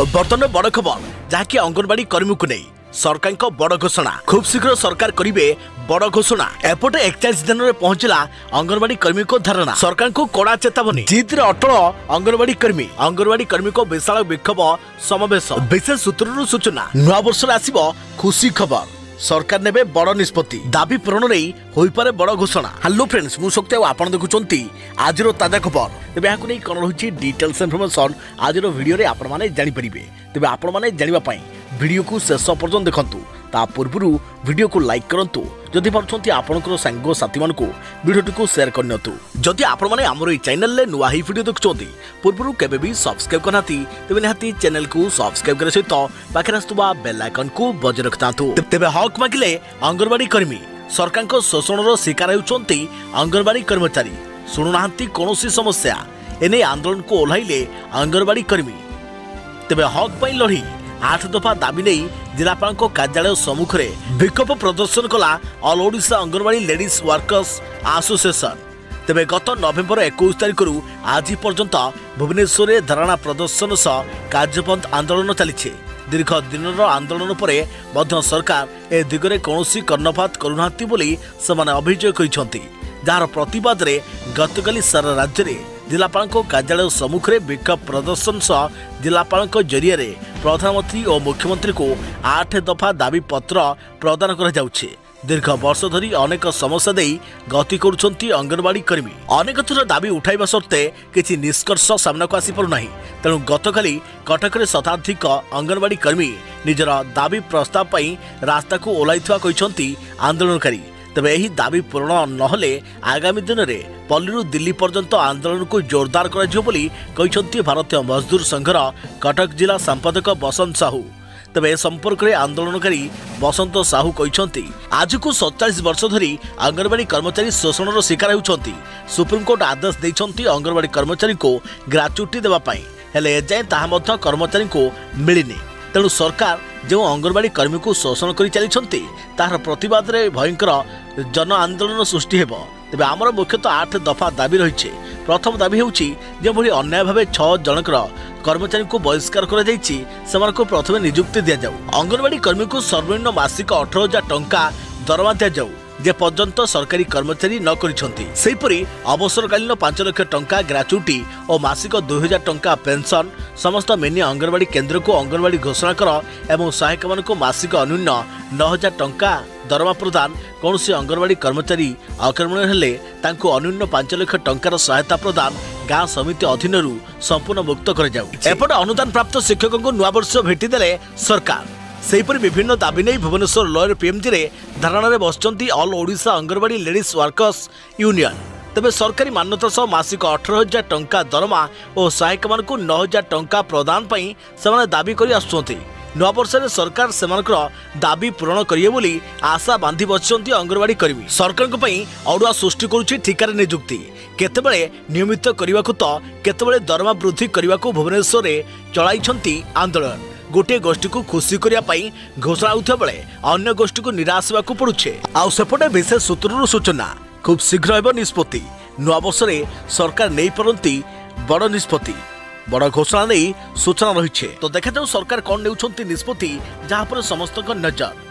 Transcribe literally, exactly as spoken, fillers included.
बर्तमान बड़ खबर जहाँकि अंगनवाड़ी कर्मी को नहीं सरकार को बड़ घोषणा खूब शीघ्र सरकार करेंगे बड़ घोषणा। एपटे एकचाश दिन में पहुंचला अंगनवाड़ी कर्मी को धारणा सरकार को कड़ा चेतावनी जिद्रे अटल अंगनवाड़ी कर्मी अंगनवाड़ी कर्मी को विशाल विक्षोभ समावेश विशेष सूत्र सूचना नवा वर्ष आसब खुशी खबर सरकार नेबे बड़ निष्पत्ति दाबी पूरण नहीं होई पारे बड़ घोषणा। हेलो फ्रेंड्स मु शक्ति आपण देखुचंती आज ताजा खबर तेबे याकु नै कोन रहुची डिटेल्स इन्फॉर्मेशन आज वीडियो रे आपण माने जानि परिबे तेबे आपण माने जानिबा पई वीडियो को शेष पर्यंत देखंतु ता पूर्वरु वीडियो को लाइक करंतु जदि पारछंती आपनकर संग साथी मानको वीडियो को शेयर करनियतु जदि आपण माने हमर ई चैनल ले नुवा ही वीडियो देखुचंती पूर्वरु केबे भी सब्सक्राइब करनाती तेबे निहाती चैनल को सब्सक्राइब करे सहित पाखे आस्तुबा बेल आइकन को बजाय रखतांतु तेबे हक मागिले अंगनवाड़ी कर्मी सरकार को शोषणर शिकार होउचंती अंगनवाड़ी कर्मचारी सुनुनाहांती कोनोसी समस्या एने आंदोलन को ओल्हाइले अंगनवाड़ी कर्मी तेबे हक पई लढी आठ दफा दाबी नहीं जिलापाल कार्यालय सम्मुख में विक्षोभ प्रदर्शन कला all Odisha anganwadi ladies workers association तेबे गत नवेम्बर इक्कीस तारिख रु आज पर्यंत भुवनेश्वर में धारणा प्रदर्शन सह कार्यबंद आंदोलन चली दीर्घ दिन आंदोलन पर सरकार ए दिगरे कौनसी कर्णपात करुनाहांती बोली सेमाने अभियोग करिसेंती जार प्रतिवाद रे गतकाली सारा राज्य में जिलापाल कार्यालय सम्मुख में विक्षोभ प्रदर्शन सह जिलापाल जरिया प्रधानमंत्री और मुख्यमंत्री को आठ दफा दाबी पत्र प्रदान कर दीर्घ वर्ष धरी अनेक समस्या दे गति करुछंती अंगनवाड़ी कर्मी अनेक थर दाबी उठाइबा सत्ते किछि निष्कर्ष सामना को आसी पड़ुना तेणु गतकाली कटक में शताधिक अंगनवाड़ी कर्मी निजर दाबी प्रस्ताव पई रास्ता को ओह्लाइथिबा कहिसंती आंदोलनकारी तेबे यही दाबी पूरण नहले आगामी दिन में पल्लीरू दिल्ली पर्यंत आंदोलन को जोरदार कर भारतीय मजदूर संघर कटक जिला संपादक बसंत साहू तेबे संपर्क में आंदोलनकारी बसंत साहू कहते आज को सैंतालीस वर्ष धरी अंगनवाड़ी कर्मचारी शोषणर शिकार होती सुप्रीमकोर्ट आदेश देते अंगनवाड़ी कर्मचारी को ग्राच्युटी देवाई हेले एजाए ताहा कर्मचारी को मिलनी तेणु सरकार जो अंगनवाड़ी कर्मी को शोषण कर चली तार प्रतिवाद में भयंकर जन आंदोलन सृष्टि हेब तेबे आमर मुख्यतः आठ दफा दाबी रही प्रथम दाबी होउछि जे भली अन्याय भावे छह जनकर कर्मचारी को बहिष्कार कर जाइछि सेमानको प्रथमे नियुक्ति दिया जाऊ अंगनवाड़ी कर्मी को सर्वनिम्न मासिक अठारह हजार टंका दरमा दिया जाऊ जे पर्यंत सरकारी कर्मचारी न करिसंती सेहिपरि अवसरकालीन पांच लाख टंका ग्राच्युटी और मासिक दुई हजार टंका पेंशन समस्त मिनी अंगनवाड़ी केन्द्र को अंगनवाड़ी घोषणा कर एवं सहायक मान मासिक अन्यून नौ हजार टंका दरमा प्रदान कौन से अंगनवाड़ी कर्मचारी आक्रमण हेले तांको अन्यून पांच लाख टंकार सहायता प्रदान गाँ समिति अधीन संपूर्ण मुक्त कर एपटे अनुदान प्राप्त शिक्षकों को नुआ वर्ष भेटिदेले सरकार सेहीपरि विभिन्न दाबी नहीं भुवनेश्वर लयर पीएमजी रे धारणा रे बसचंती all Odisha anganwadi ladies workers union तेबे सरकारी मान्यता सह मासिक अठारह हजार टंका दरमा और सहायक मान को नौ हजार टंका प्रदान पई सेमाने दाबी करि आसुछंती नवा वर्ष में सरकार सेमानकर दाबी पूरण करिए बोली आशा बांधी बसचंती अंगनवाड़ी कर्मी सरकार पई अडुआ सृष्टि करुछि ठिकार नियुक्ति केतेबेले नियमित करने को तो केतेबेले दरमा वृद्धि करने को भुवनेश्वर रे चलाइछंती आंदोलन गोटे गोष्ठी को खुशी करने घोषणा होता बेले अन्य गोष्ठी को निराश होगा पड़ुछे आउ सेपटे विशेष सूत्र सूचना खूब शीघ्र हेब निष्पत्ति नुआ वर्ष में सरकार नहीं पारती बड़ निष्पत्ति बड़ घोषणा नहीं सूचना रही तो देखा सरकार कौन नेउछंती निष्पत्ति जहाँ पर समस्त नजर।